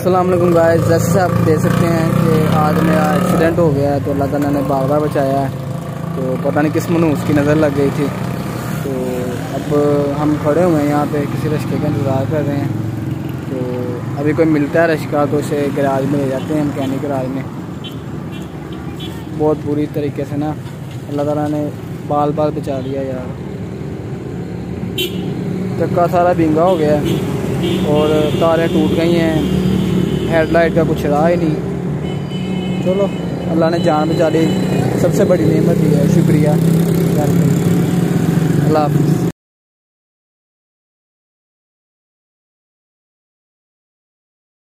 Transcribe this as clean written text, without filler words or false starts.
अस्सलाम वालेकुम गाइस, जैसे आप देख सकते हैं कि आज मेरा एक्सीडेंट हो गया है तो अल्लाह ताला ने बार बचाया है। तो पता नहीं किस मनूस की नज़र लग गई थी। तो अब हम खड़े हुए हैं यहाँ पे किसी रिश्ते का इंतज़ार कर रहे हैं। तो अभी कोई मिलता है रिश्का तो उसे गैराज में ले जाते हैं, मैकेनिक गैराज में। बहुत बुरी तरीके से ना अल्लाह ताला ने बाल बचा लिया यार। चक्का सारा भींगा हो गया और तारें टूट गई हैं, हेडलाइट का कुछ रहा ही नहीं। चलो अल्लाह ने जान बचा ली, सबसे बड़ी नेमत ही है, शुक्रिया। अल्लाह हाफ़िज़।